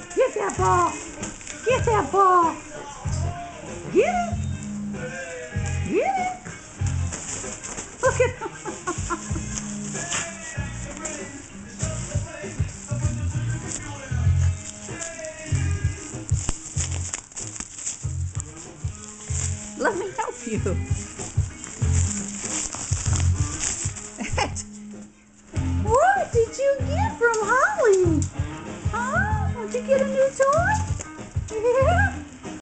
Get that ball. Get that ball. Get it. Get it. Look at him. Let me help you. What did you get from Holly? Huh? Did you get a new toy? Yeah?